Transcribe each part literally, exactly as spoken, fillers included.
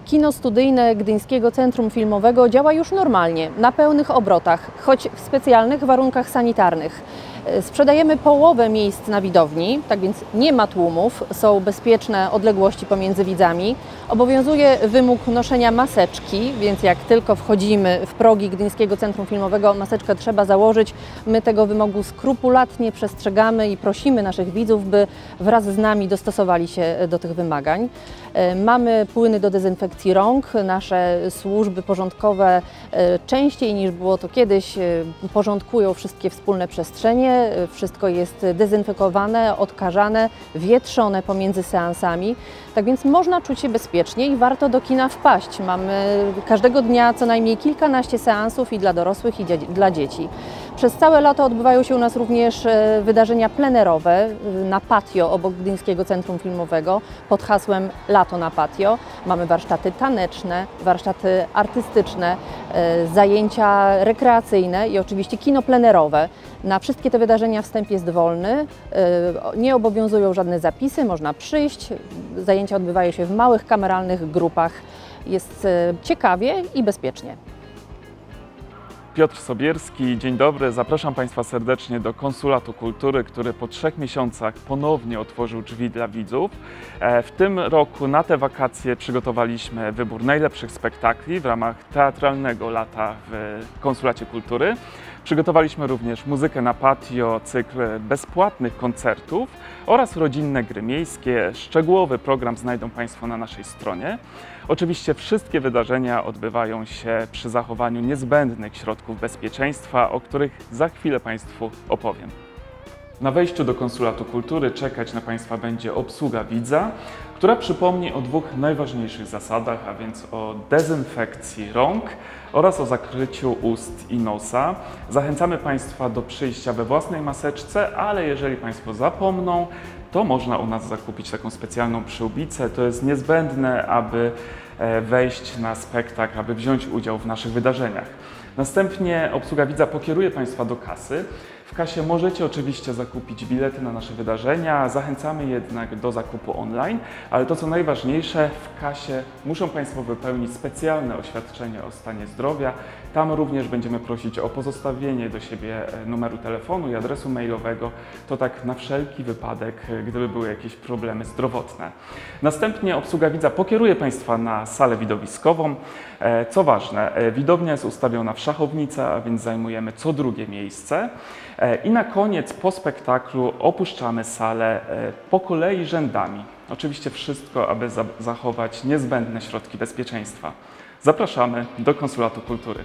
Kino studyjne Gdyńskiego Centrum Filmowego działa już normalnie, na pełnych obrotach, choć w specjalnych warunkach sanitarnych. Sprzedajemy połowę miejsc na widowni, tak więc nie ma tłumów, są bezpieczne odległości pomiędzy widzami. Obowiązuje wymóg noszenia maseczki, więc jak tylko wchodzimy w progi Gdyńskiego Centrum Filmowego, maseczkę trzeba założyć. My tego wymogu skrupulatnie przestrzegamy i prosimy naszych widzów, by wraz z nami dostosowali się do tych wymagań. Mamy płyny do dezynfekcji rąk. Nasze służby porządkowe częściej niż było to kiedyś porządkują wszystkie wspólne przestrzenie. Wszystko jest dezynfekowane, odkażane, wietrzone pomiędzy seansami. Tak więc można czuć się bezpiecznie i warto do kina wpaść. Mamy każdego dnia co najmniej kilkanaście seansów i dla dorosłych, i dla dzieci. Przez całe lato odbywają się u nas również wydarzenia plenerowe na patio obok Gdyńskiego Centrum Filmowego pod hasłem Lato na patio. Mamy warsztaty taneczne, warsztaty artystyczne, zajęcia rekreacyjne i oczywiście kino plenerowe. Na wszystkie te wydarzenia wstęp jest wolny, nie obowiązują żadne zapisy, można przyjść. Zajęcia odbywają się w małych, kameralnych grupach. Jest ciekawie i bezpiecznie. Piotr Sobierski, dzień dobry. Zapraszam Państwa serdecznie do Konsulatu Kultury, który po trzech miesiącach ponownie otworzył drzwi dla widzów. W tym roku na te wakacje przygotowaliśmy wybór najlepszych spektakli w ramach teatralnego lata w Konsulacie Kultury. Przygotowaliśmy również muzykę na patio, cykl bezpłatnych koncertów oraz rodzinne gry miejskie. Szczegółowy program znajdą Państwo na naszej stronie. Oczywiście wszystkie wydarzenia odbywają się przy zachowaniu niezbędnych środków bezpieczeństwa, o których za chwilę Państwu opowiem. Na wejściu do Konsulatu Kultury czekać na Państwa będzie obsługa widza, która przypomni o dwóch najważniejszych zasadach, a więc o dezynfekcji rąk oraz o zakryciu ust i nosa. Zachęcamy Państwa do przyjścia we własnej maseczce, ale jeżeli Państwo zapomną, to można u nas zakupić taką specjalną przyłbicę. To jest niezbędne, aby wejść na spektakl, aby wziąć udział w naszych wydarzeniach. Następnie obsługa widza pokieruje Państwa do kasy. W kasie możecie oczywiście zakupić bilety na nasze wydarzenia, zachęcamy jednak do zakupu online, ale to co najważniejsze, w kasie muszą Państwo wypełnić specjalne oświadczenie o stanie zdrowia. Tam również będziemy prosić o pozostawienie do siebie numeru telefonu i adresu mailowego, to tak na wszelki wypadek, gdyby były jakieś problemy zdrowotne. Następnie obsługa widza pokieruje Państwa na salę widowiskową. Co ważne, widownia jest ustawiona w szachownicy, a więc zajmujemy co drugie miejsce. I na koniec, po spektaklu, opuszczamy salę po kolei rzędami. Oczywiście wszystko, aby za zachować niezbędne środki bezpieczeństwa. Zapraszamy do Konsulatu Kultury.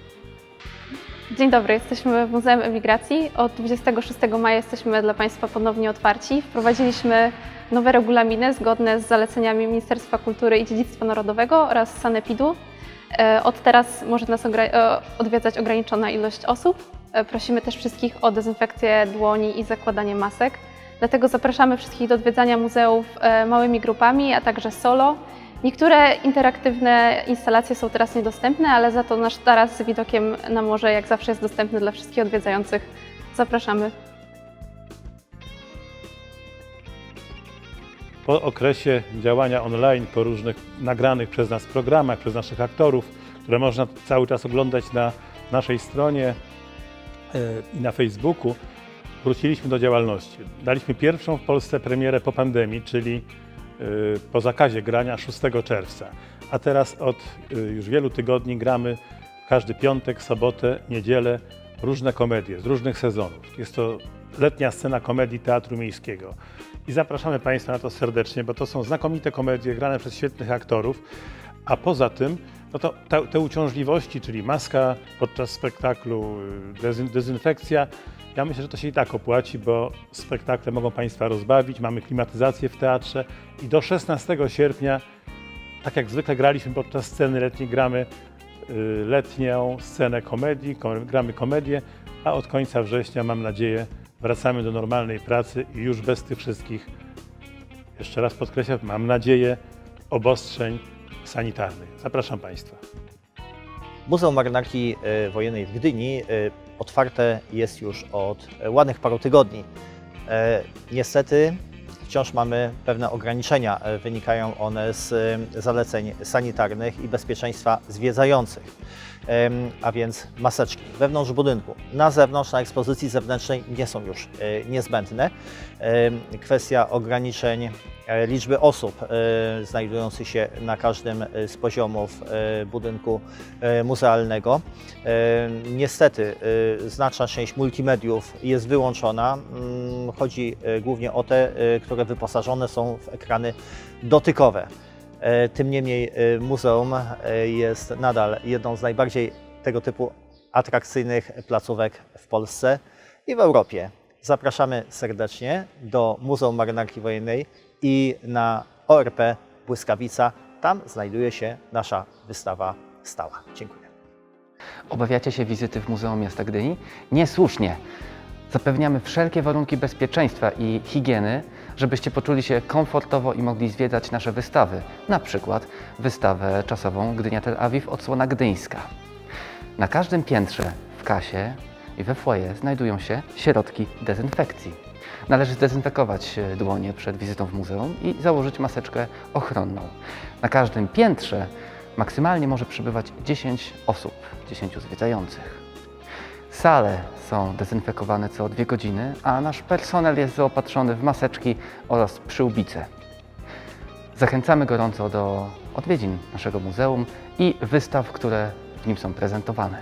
Dzień dobry, jesteśmy w Muzeum Emigracji. Od dwudziestego szóstego maja jesteśmy dla Państwa ponownie otwarci. Wprowadziliśmy nowe regulaminy zgodne z zaleceniami Ministerstwa Kultury i Dziedzictwa Narodowego oraz Sanepidu. Od teraz może nas odwiedzać ograniczona ilość osób. Prosimy też wszystkich o dezynfekcję dłoni i zakładanie masek. Dlatego zapraszamy wszystkich do odwiedzania muzeów małymi grupami, a także solo. Niektóre interaktywne instalacje są teraz niedostępne, ale za to nasz taras z widokiem na morze jak zawsze jest dostępny dla wszystkich odwiedzających. Zapraszamy. Po okresie działania online, po różnych nagranych przez nas programach, przez naszych aktorów, które można cały czas oglądać na naszej stronie i na Facebooku, wróciliśmy do działalności. Daliśmy pierwszą w Polsce premierę po pandemii, czyli po zakazie grania szóstego czerwca. A teraz od już wielu tygodni gramy każdy piątek, sobotę, niedzielę różne komedie z różnych sezonów. Jest to letnia scena komedii Teatru Miejskiego. I zapraszamy Państwa na to serdecznie, bo to są znakomite komedie grane przez świetnych aktorów. A poza tym, no to te, te uciążliwości, czyli maska podczas spektaklu, dezyn, dezynfekcja, ja myślę, że to się i tak opłaci, bo spektakle mogą Państwa rozbawić, mamy klimatyzację w teatrze i do szesnastego sierpnia, tak jak zwykle graliśmy podczas sceny letniej, gramy y, letnią scenę komedii, kom, gramy komedię, a od końca września, mam nadzieję, wracamy do normalnej pracy i już bez tych wszystkich, jeszcze raz podkreślam, mam nadzieję, obostrzeń sanitarnych. Zapraszam Państwa. Muzeum Marynarki Wojennej w Gdyni otwarte jest już od ładnych paru tygodni. Niestety wciąż mamy pewne ograniczenia. Wynikają one z zaleceń sanitarnych i bezpieczeństwa zwiedzających, a więc maseczki wewnątrz budynku. Na zewnątrz, na ekspozycji zewnętrznej nie są już niezbędne. Kwestia ograniczeń liczby osób znajdujących się na każdym z poziomów budynku muzealnego. Niestety znaczna część multimediów jest wyłączona. Chodzi głównie o te, które wyposażone są w ekrany dotykowe. Tym niemniej muzeum jest nadal jedną z najbardziej tego typu atrakcyjnych placówek w Polsce i w Europie. Zapraszamy serdecznie do Muzeum Marynarki Wojennej i na O R P Błyskawica. Tam znajduje się nasza wystawa stała. Dziękuję. Obawiacie się wizyty w Muzeum Miasta Gdyni? Niesłusznie. Zapewniamy wszelkie warunki bezpieczeństwa i higieny, żebyście poczuli się komfortowo i mogli zwiedzać nasze wystawy. Na przykład wystawę czasową Gdynia Tel Awiw odsłona gdyńska. Na każdym piętrze w kasie i we foyer znajdują się środki dezynfekcji. Należy zdezynfekować dłonie przed wizytą w muzeum i założyć maseczkę ochronną. Na każdym piętrze maksymalnie może przybywać dziesięć osób, dziesięciu zwiedzających. Sale są dezynfekowane co dwie godziny, a nasz personel jest zaopatrzony w maseczki oraz przyłbice. Zachęcamy gorąco do odwiedzin naszego muzeum i wystaw, które w nim są prezentowane.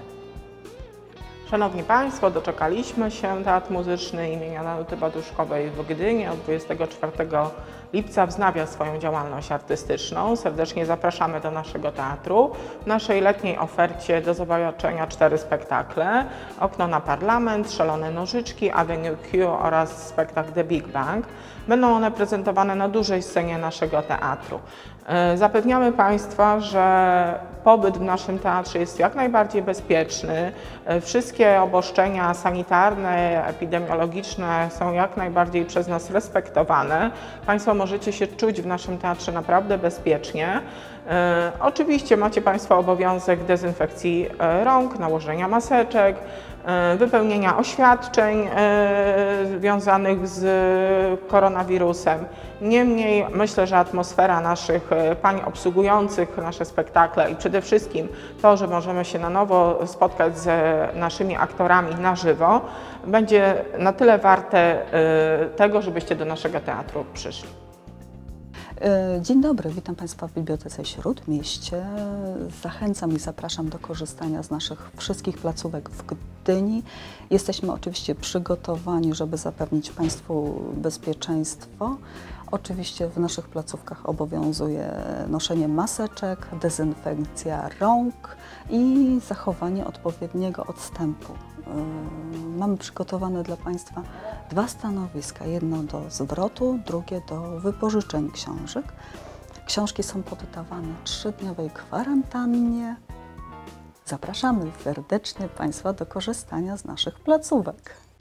Szanowni Państwo, doczekaliśmy się. Teatr Muzyczny imienia Danuty Baduszkowej w Gdyni od dwudziestego czwartego lipca wznawia swoją działalność artystyczną. Serdecznie zapraszamy do naszego teatru. W naszej letniej ofercie do zobaczenia cztery spektakle: Okno na Parlament, Szalone Nożyczki, Avenue Q oraz spektakl The Big Bang. Będą one prezentowane na dużej scenie naszego teatru. Zapewniamy Państwa, że pobyt w naszym teatrze jest jak najbardziej bezpieczny. Wszystkie obostrzenia sanitarne, epidemiologiczne są jak najbardziej przez nas respektowane. Państwo możecie się czuć w naszym teatrze naprawdę bezpiecznie. E, oczywiście macie Państwo obowiązek dezynfekcji rąk, nałożenia maseczek, e, wypełnienia oświadczeń e, związanych z koronawirusem. Niemniej myślę, że atmosfera naszych pań obsługujących nasze spektakle i przede wszystkim to, że możemy się na nowo spotkać z naszymi aktorami na żywo, będzie na tyle warte tego, żebyście do naszego teatru przyszli. Dzień dobry, witam Państwa w Bibliotece Śródmieście. Zachęcam i zapraszam do korzystania z naszych wszystkich placówek w Gdyni. Jesteśmy oczywiście przygotowani, żeby zapewnić Państwu bezpieczeństwo. Oczywiście w naszych placówkach obowiązuje noszenie maseczek, dezynfekcja rąk i zachowanie odpowiedniego odstępu. Mamy przygotowane dla Państwa dwa stanowiska, jedno do zwrotu, drugie do wypożyczeń książek. Książki są poddawane trzydniowej kwarantannie. Zapraszamy serdecznie Państwa do korzystania z naszych placówek.